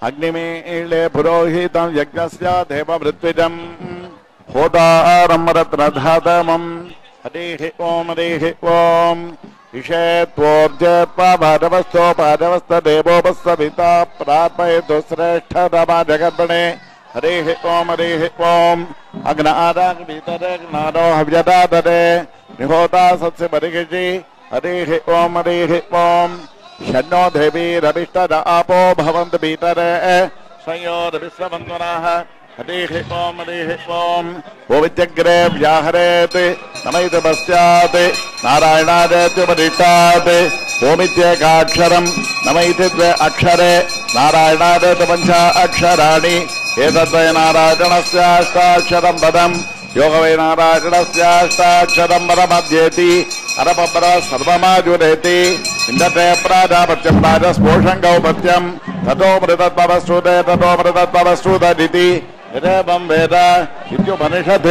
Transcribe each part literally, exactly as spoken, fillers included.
अग्निमीळे पुरोहितं यज्ञस्य देवमृत्विजं होतारं रत्नधातमं हरिः ओम हरिः ओम इषेत्वोर्जेत्वा भाजवस्तो भाजवस्तदेवोपस्सविता प्रापयतु श्रेष्ठतमा जगद्गणे हरिः ओम हरिः ओम अग्नादाग्नितरग्नादो हव्यदादरे निहोता सत्स्य परिगिषि हरिः ओम हरिः ओम शन्नो देवीरभिष्टद आपो भवन्तु पीतरे संयोरविश्वबन्धुनः हरिः ओम हरिः ओम ओविद्यग्रे व्याहरेत् नमैत पश्चात् नारायणादेत्युपदिष्टात् ओमित्येकाक्षरं नमैति द्वे अक्षरे नारायणादेत पञ्च अक्षराणि एतद्वै नारायणस्याष्टाक्षरं पदं योगवै नारायणस्याष्टाक्षरं पदमध्येति अरपपर सर्वमाजुरेति इन्दते प्राजापत्यं राजस्पोषं गौपत्यं ततो मृतत्ववस्तुते ततो मृतत्ववस्तुतदिति एवं वेद इत्युपनिषत्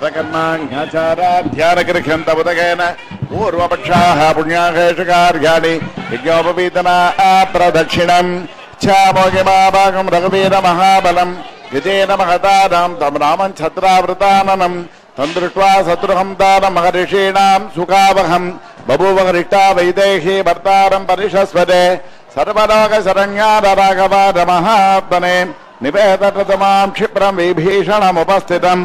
हरकर्माण्याचाराध्यानगृह्यन्तमुदकेन पूर्वपक्षाः पुण्याहेषु कार्याणि यज्ञोपवीतना प्रदक्षिणम् इच्छामोगिमाभागं रघुवीरमहाबलं विजयेन महतानां तं रामं छत्रावृताननं तं दृष्ट्वा शत्रुहं तानं महर्षीणां सुखावहं बभूव हृष्टा वैदेही भर्तारं परिषस्वते सर्वलोकशरण्यारराघवादमहात्मने निवेदतमां क्षिप्रं विभीषणमुपस्थितं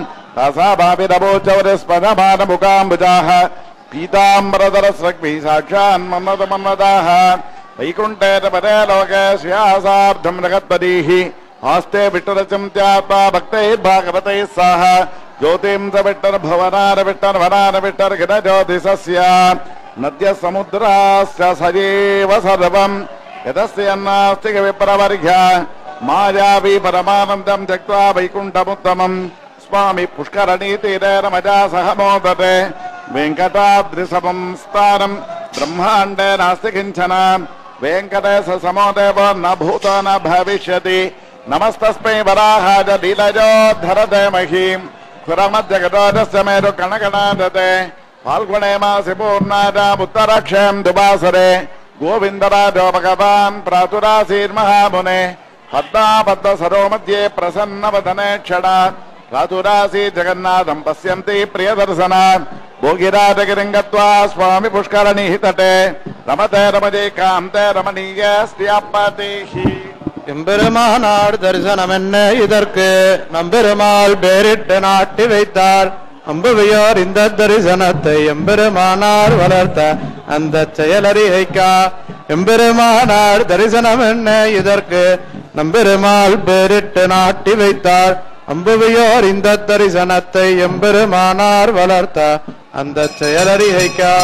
तासाभाविरभोचौरस्पदमानमुकाम्बुजाः पीताम्बरधरस्रग्भिः साक्षान्मन्मथमन्मदाः वैकुण्ठेन पदे लोके श्यासार्धं नगत्पदीः आस्ते विट्टरचं त्यात्वा भक्तैर्भागवतैः सह ज्योतिं स विट्टर्भवनार विट्टर्वनार विट्टर्गिरज्योतिषस्य नद्यः समुद्रास्य सजीव सर्वं यतस्य अन्नास्ति विप्रवर्घ्य मायावी परमानन्दं त्यक्त्वा वैकुण्ठमुत्तमं स्वामी पुष्करणीतीरे रमजा सह मोदते वेङ्कटाद्रिसमं स्थानं ब्रह्माण्डे नास्ति किञ्चन वेङ्कटेश समो देवो न भूतो न भविष्यति नमस्तस्मै वराहाय लीलयोद्धरते महीं खुरमज्जगदोजस्य मेरु कणकणादते फाल्गुणे मासि पूर्णायाम् उत्तराक्षं दुवासरे गोविन्दराजो भगवान् प्रातुरासीर्महामुने पद्मापद्म सरो मध्ये प्रसन्नवदने क्षणा प्रातुरासी जगन्नाथं पश्यन्ति प्रियदर्शनात् भोगिराजगिरिं गत्वा स्वामी पुष्करणीः तटे रमते रमजे कान्ते रमणीयस्त्यापतिः எம்பெருமானார் தரிசனம் என்ன இதற்கு நம்பெருமாள் பேரிட்டு நாட்டி வைத்தார் அம்புவையோர் இந்த தரிசனத்தை எம்பெருமானார் வளர்த்த அந்த செயலறிகைக்கா எம்பெருமானார் தரிசனம் என்ன இதற்கு நம்பெருமாள் பேரிட்டு நாட்டி வைத்தார் அம்புவையோர் இந்த தரிசனத்தை எம்பெருமானார் வளர்த்த அந்த செயலறிகைக்கா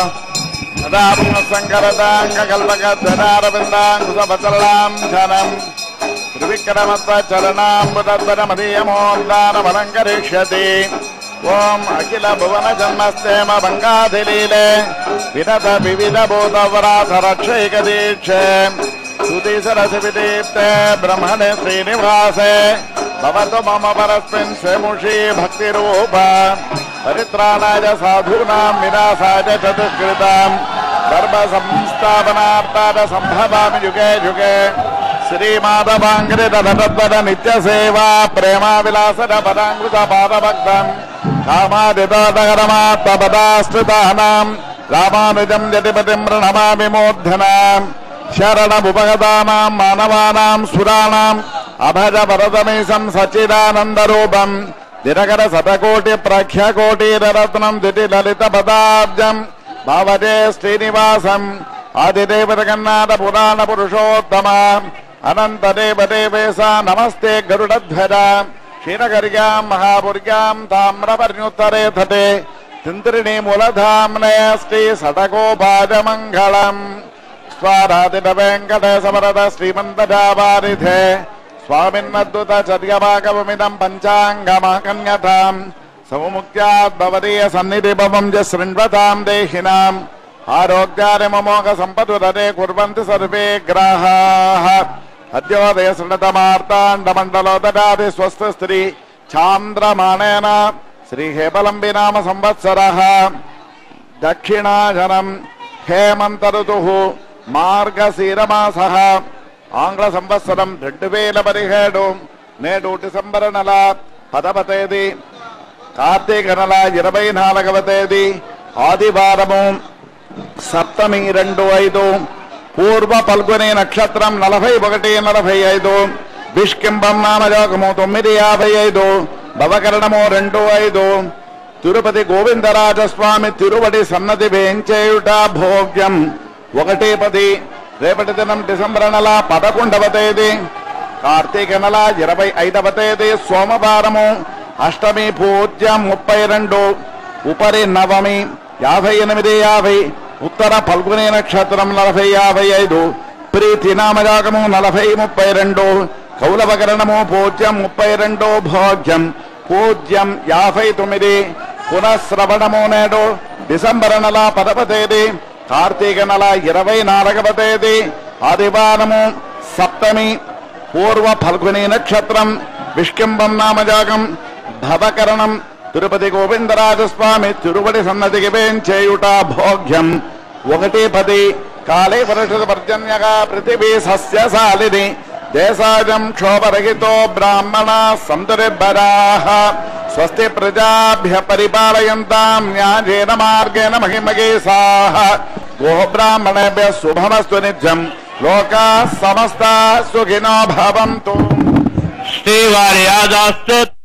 ओम अखिल भुवन जन्मस्तेम बंगाधिलीले विनत विविध भूतवराध रक्षैक दीक्षे सुधीसरसि विदीप्ते ब्रह्मणे श्रीनिवासे भवतु मम परस्मिन् स्वमुषी भक्तिरूप परित्राणाय साधूनां विनाशाय चतुष्कृतां धर्म संस्थापनार्थाय संभवामि युगे युगे श्रीमाधवाङ्घ्रितधरद्वद नित्यसेवा प्रेमाविलासद पदाङ्कृत पादभक्तम् कामादितोदकरमात्मपदाश्रितानां रामानुजं यतिपतिं प्रणमामि मूर्धनाम् शरणमुपगतानां मानवानां सुराणाम् अभज वरदमीशं सच्चिदानन्दरूपं दिनकर शतकोटि प्रख्यकोटिरत्नं द्विटिललितपदाब्जं भावते श्रीनिवासम् आदिदेवजगन्नाथ पुराण पुरुषोत्तम अनंत देव देवेशा नमस्ते गरुडध्वज क्षीणगर्यां महापुर्यां ताम्रपर्णुत्तरे तटे तिन्त्रिणी मूलधाम्ने श्री षटकोपाजमङ्गलम् स्वाराधित वेङ्कटेशवरद श्रीमन्तजावारिधे स्वामिन्नद्भुत चर्यभागवमिदं पञ्चाङ्गमकन्यताम् सौमुक्त्याद्भवदीय सन्निधिभवं च शृण्वतां देहिनाम् आरोग्यारिममोघ सम्पदुदरे कुर्वन्ति सर्वे ग्राहाः अद्योदय शृणतमार्ताण्डमण्डलोदरादि स्वस्थ स्त्री चान्द्रमाणेन श्रीहेबलम्बि नाम संवत्सरः दक्षिणाजनं हेमन्त ऋतुः मार्गशीरमासः ఆంగ్ల సంవత్సరం రెండు వేల పదిహేడు నేడు డిసెంబర్ నెల పదవ తేదీ కార్తీక నెల ఇరవై నాలుగవ తేదీ ఆదివారము సప్తమి రెండు ఐదు పూర్వ పల్గొని నక్షత్రం నలభై ఒకటి నలభై ఐదు విష్కింబం నామయోగము తొమ్మిది యాభై ఐదు భవకరణము రెండు ఐదు తిరుపతి గోవిందరాజస్వామి తిరువడి సన్నది వేంచేయుట భోగ్యం ఒకటి పది రేపటి దినం డిసెంబర్ నెల పదకొండవ తేదీ కార్తీక నెల ఇరవై ఐదవ తేదీ సోమవారము అష్టమి పూజ్యం ముప్పై రెండు ఉపరి నవమి యాభై ఎనిమిది యాభై ఉత్తర పల్గొని నక్షత్రం నలభై యాభై ఐదు ప్రీతి నామయాగము నలభై ముప్పై రెండు కౌలవకరణము పూజ్యం ముప్పై రెండు భోగ్యం పూజ్యం యాభై తొమ్మిది పునఃశ్రవణము నేడు డిసెంబర్ నెల పదవ తేదీ కార్తీక నెల ఇరవై నాలుగవ తేదీ ఆదివారము సప్తమి పూర్వ ఫల్గుని నక్షత్రం విష్కింబం నామయాగం భవకరణం తిరుపతి గోవిందరాజస్వామి తిరువడి సన్నదికి వేంచేయుట భోగ్యం ఒకటి పది కాళే పరిషత్ పర్జన్యగా పృథివీ సస్యశాలిని దేశాజం క్షోభరహితో బ్రాహ్మణ సంతురిర్భరాః స్వస్తి ప్రజాభ్య పరిపాలయంతాం న్యాయేన మార్గేణ మహిమగేశాః గోబ్రాహ్మణేభ్యః శుభమస్తు నిత్యం లోకాః సమస్తాః సుఖినో భవంతు. శ్రీవారి ఆదాస్తు